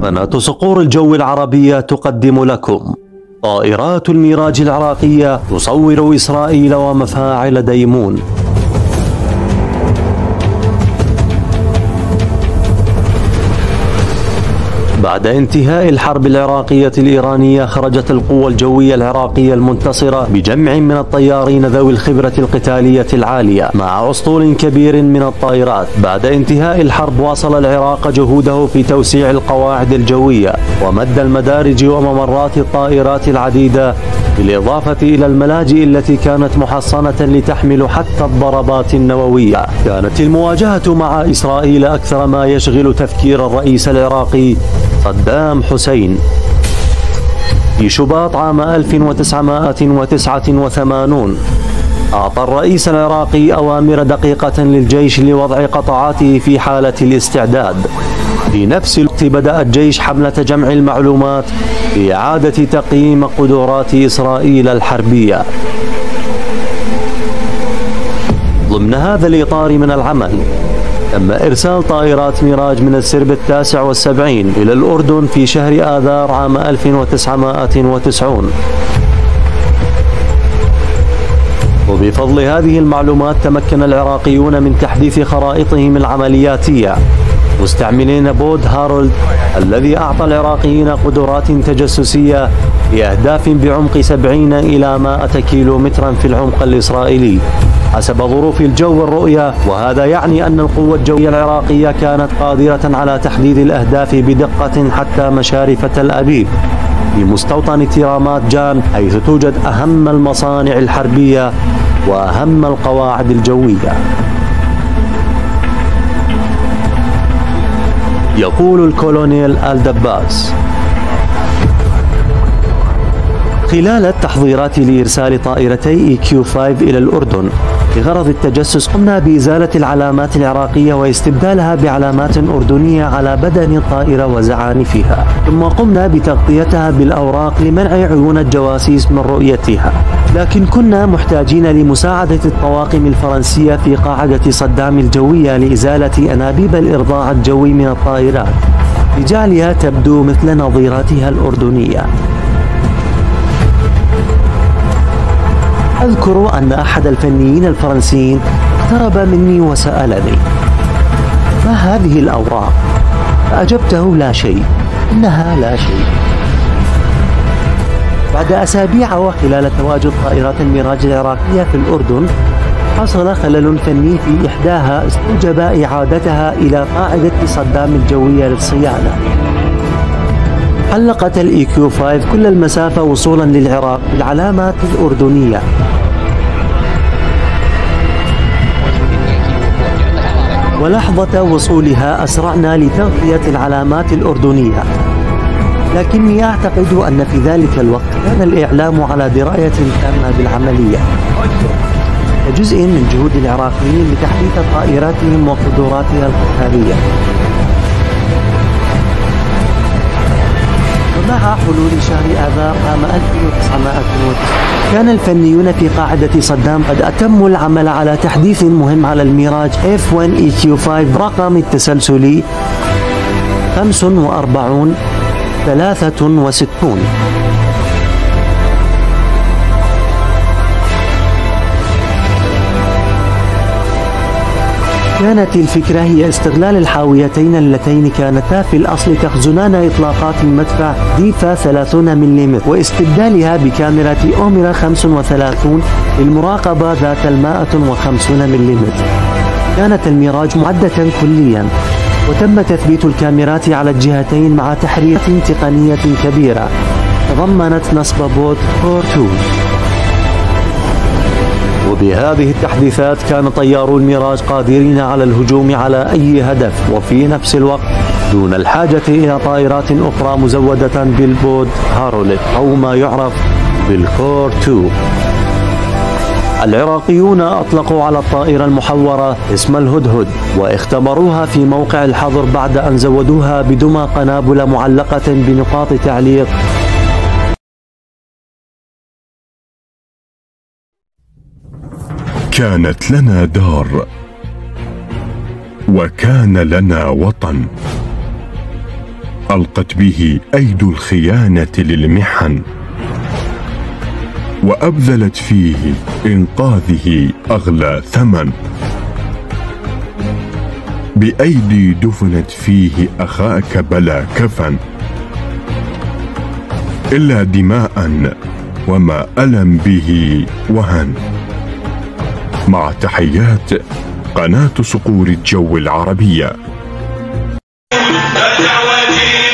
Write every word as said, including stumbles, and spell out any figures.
قناة صقور الجو العربية تقدم لكم طائرات الميراج العراقية تصور إسرائيل ومفاعل ديمون. بعد انتهاء الحرب العراقية الإيرانية، خرجت القوة الجوية العراقية المنتصرة بجمع من الطيارين ذوي الخبرة القتالية العالية مع أسطول كبير من الطائرات. بعد انتهاء الحرب، واصل العراق جهوده في توسيع القواعد الجوية ومد المدارج وممرات الطائرات العديدة، بالإضافة إلى الملاجئ التي كانت محصنة لتحمل حتى الضربات النووية. كانت المواجهة مع إسرائيل أكثر ما يشغل تفكير الرئيس العراقي صدام حسين. في شباط عام ألف وتسعمائة وتسعة وثمانين أعطى الرئيس العراقي أوامر دقيقة للجيش لوضع قطعاته في حالة الاستعداد. في نفس الوقت بدأ الجيش حملة جمع المعلومات لإعادة تقييم قدرات إسرائيل الحربية. ضمن هذا الإطار من العمل، تم إرسال طائرات ميراج من السرب التاسع والسبعين إلى الأردن في شهر آذار عام ألف وتسعمائة وتسعين. وبفضل هذه المعلومات تمكن العراقيون من تحديث خرائطهم العملياتية، مستعملين بود هارولد الذي أعطى العراقيين قدرات تجسسية لأهداف بعمق سبعين إلى مائة كيلومترا في العمق الإسرائيلي حسب ظروف الجو والرؤية. وهذا يعني أن القوة الجوية العراقية كانت قادرة على تحديد الأهداف بدقة حتى مشارف تل أبيب في مستوطن تيرامات جان، حيث توجد أهم المصانع الحربية وأهم القواعد الجوية. يقول الكولونيل الدباس: خلال التحضيرات لإرسال طائرتي إي كيو خمسة إلى الأردن بغرض التجسس، قمنا بإزالة العلامات العراقية واستبدالها بعلامات أردنية على بدن الطائرة وزعانفها، ثم قمنا بتغطيتها بالأوراق لمنع عيون الجواسيس من رؤيتها. لكن كنا محتاجين لمساعدة الطواقم الفرنسية في قاعدة صدام الجوية لإزالة أنابيب الإرضاع الجوي من الطائرات لجعلها تبدو مثل نظيرتها الأردنية. أذكر أن أحد الفنيين الفرنسيين اقترب مني وسألني: ما هذه الأوراق؟ فأجبته: لا شيء، إنها لا شيء. بعد أسابيع وخلال تواجد طائرات الميراج العراقية في الأردن، حصل خلل فني في إحداها استوجب إعادتها إلى قاعدة صدام الجوية للصيانة. حلقت الإي كيو خمسة كل المسافة وصولا للعراق بالعلامات الأردنية. ولحظة وصولها أسرعنا لتغطية العلامات الأردنية، لكني أعتقد أن في ذلك الوقت كان الإعلام على دراية تامة بالعملية كجزء من جهود العراقيين لتحديث طائراتهم وقدراتها القتالية. ومع حلول شهر آذار عام ألف وتسعمائة وتسعين، كان الفنيون في قاعدة صدام قد أتموا العمل على تحديث مهم على الميراج إف واحد إي كيو خمسة رقم التسلسلي خمسة وأربعين ثلاثة وستين. كانت الفكرة هي استغلال الحاويتين اللتين كانتا في الأصل تخزنان إطلاقات المدفع ديفا ثلاثين ملم، واستبدالها بكاميرا أوميرا خمسة وثلاثين للمراقبة ذات المائة وخمسين ملم. كانت الميراج معدة كليا، وتم تثبيت الكاميرات على الجهتين مع تحريات تقنية كبيرة تضمنت نصب بود كور اثنين. وبهذه التحديثات كان طيارو الميراج قادرين على الهجوم على أي هدف، وفي نفس الوقت دون الحاجة إلى طائرات أخرى مزودة بالبود هارولد أو ما يعرف بالكور اثنين. العراقيون أطلقوا على الطائرة المحورة اسم الهدهد، واختبروها في موقع الحظر بعد أن زودوها بدمى قنابل معلقة بنقاط تعليق. كانت لنا دار وكان لنا وطن، ألقت به أيد الخيانة للمحن، وأبذلت فيه إنقاذه أغلى ثمن. بأيدي دفنت فيه أخاك بلا كفن، إلا دماء وما ألم به وهن. مع تحيات قناة صقور الجو العربية.